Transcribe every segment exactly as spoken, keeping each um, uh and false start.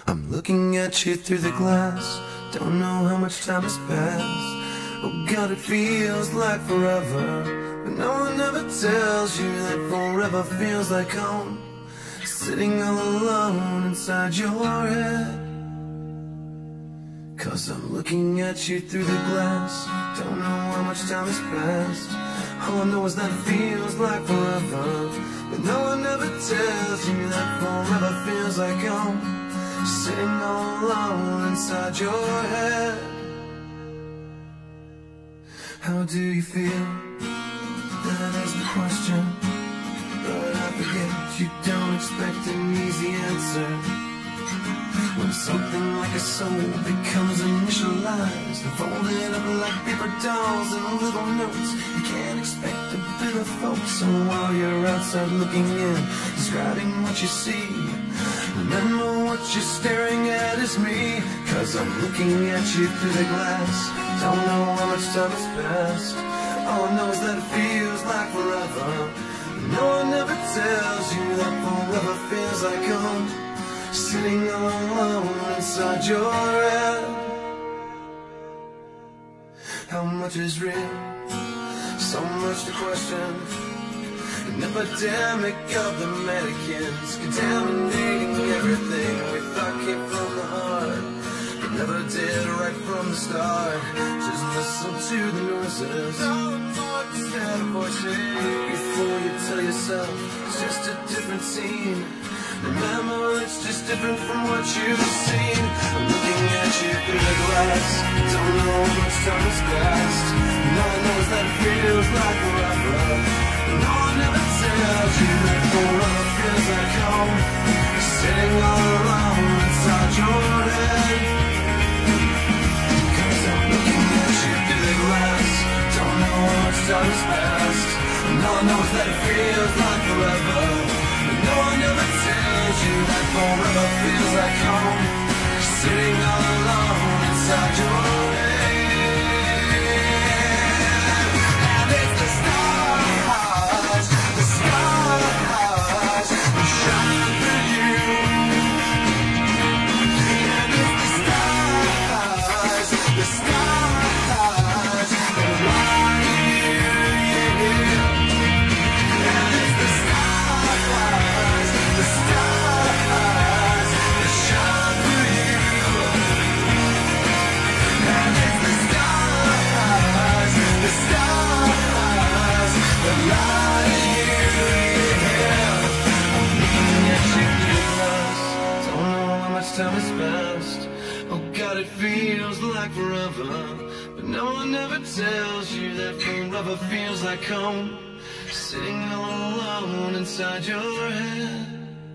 I'm looking at you through the glass. Don't know how much time has passed. Oh God, it feels like forever, but no one ever tells you that forever feels like home. Sitting all alone inside your head. Cause I'm looking at you through the glass. Don't know how much time has passed. All I know is that it feels like forever, but no one ever tells you that forever feels like home. Sitting all alone inside your head. How do you feel? That is the question. But I forget you don't expect an easy answer. When something like a soul becomes initialized and folded up like paper dolls and little notes, you can't expect a bit of folks. So while you're outside looking in, describing what you see, remember what you're staring at is me. Cause I'm looking at you through the glass. Don't know how much time has passed. All I know is that it feels like forever. No one ever tells you that forever feels like home. Sitting all alone inside your head. How much is real? So much to question. An epidemic of the mannequins, contaminating everything we thought came from the heart, but never did right from the start. Just listen to the noises, no more instead of voices. Before you tell yourself it's just a different scene, remember it's just different from what you've seen. I'm looking at you through the glass. Don't know how much time has passed. And all I know is that it feels like forever. No one ever tells you that forever feels like home. Sitting all alone inside your head. Cause I'm looking at you through the glass. Don't know how much time has passed. And all I know is that it feels like forever. No one ever tells you that forever feels like home. Sitting all alone inside your head. And it's the stars, the stars that shine for you. And it's the stars, the stars that light you, yeah. And it's the stars, the stars that shine for you. And it's the stars, the stars that light you, yeah. I'm looking at you through the glass. Don't know how much time has passed. Oh God, it feels like forever, but no one ever tells you that forever feels like home. Sitting all alone inside your head.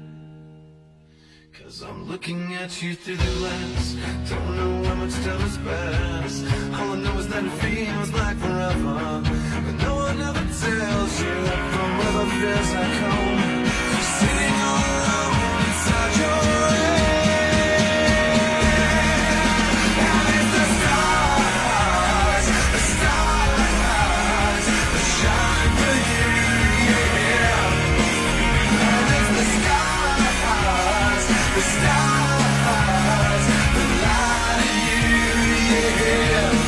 Cause I'm looking at you through the glass. Don't know how much time has passed. All I know is that it feels like forever, but no one ever tells you that forever feels like home. Sitting all alone inside your head. And it's the stars, the stars that shine for you, yeah. And it's the stars, the stars that light you, yeah.